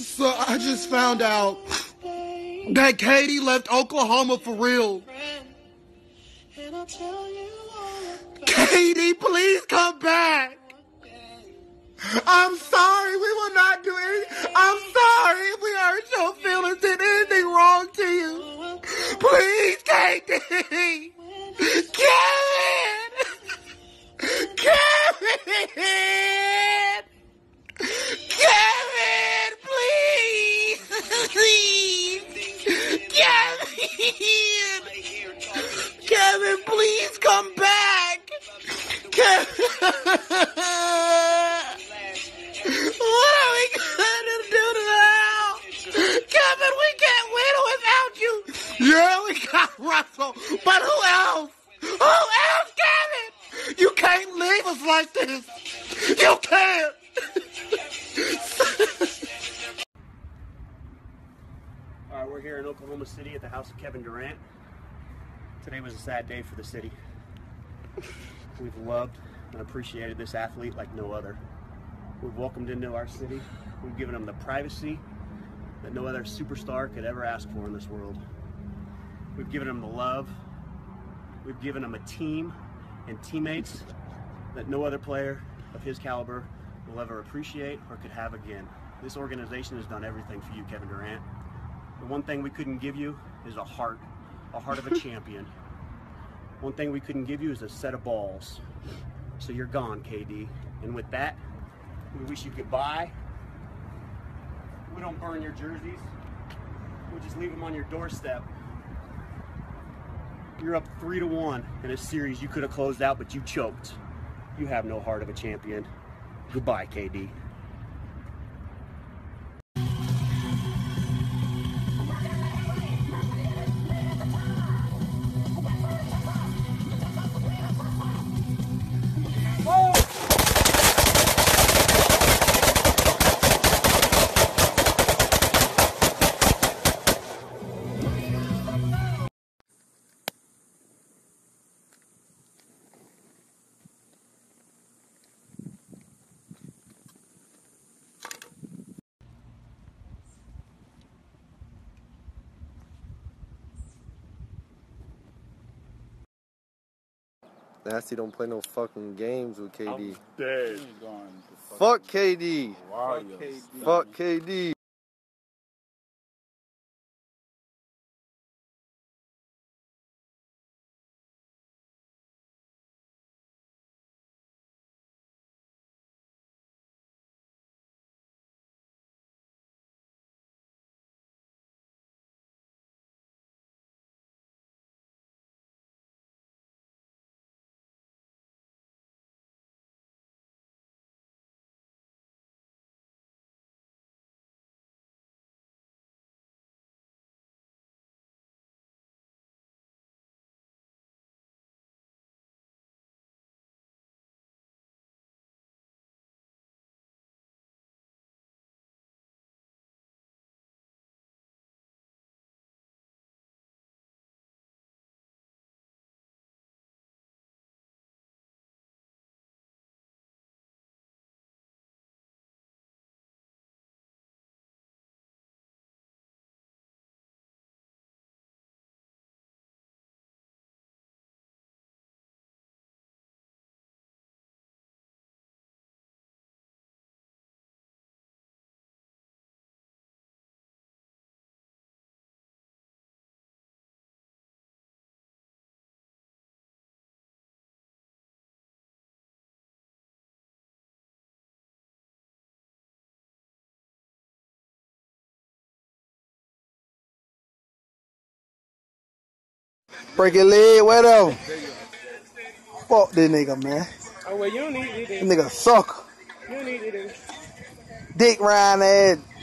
So I just found out that KD left Oklahoma for real. KD, please come back. I'm sorry. We will not do anything. I'm sorry if we hurt your feelings. Did anything wrong to you? Please, KD. Kevin. Kevin. Kevin, please. Please. Kevin. Kevin, please come back. Kevin. What are we gonna do now? Kevin, we can't win without you. Yeah, we got Russell, but who else? Who else, Kevin? You can't leave us like this. You can't. All right, we're here in Oklahoma City at the house of Kevin Durant. Today was a sad day for the city. We've loved and appreciated this athlete like no other. We've welcomed him into our city. We've given him the privacy that no other superstar could ever ask for in this world. We've given him the love. We've given him a team and teammates that no other player of his caliber will ever appreciate or could have again. This organization has done everything for you, Kevin Durant. The one thing we couldn't give you is a heart of a champion. One thing we couldn't give you is a set of balls. So you're gone, KD. And with that, we wish you goodbye. We don't burn your jerseys. We just leave them on your doorstep. You're up 3-1 in a series you could have closed out, but you choked. You have no heart of a champion. Goodbye, KD. Nasty don't play no fucking games with KD. I'm dead. Fuck KD. Warriors. Fuck KD. Break your leg, whatever. Fuck this nigga, man. Oh, well, you don't need it. This nigga sucker. You don't need it. Dick round ass.